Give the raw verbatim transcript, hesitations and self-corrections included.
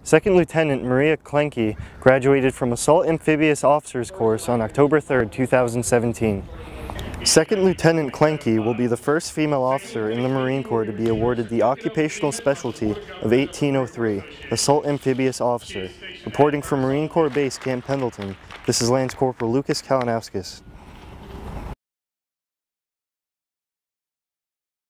Second Lieutenant Mariah Klenke graduated from Assault Amphibious Officers Course on October third, two thousand seventeen. Second Lieutenant Klenke will be the first female officer in the Marine Corps to be awarded the occupational specialty of eighteen oh three, Assault Amphibious Officer. Reporting from Marine Corps Base Camp Pendleton, this is Lance Corporal Lukas Kalinauskas.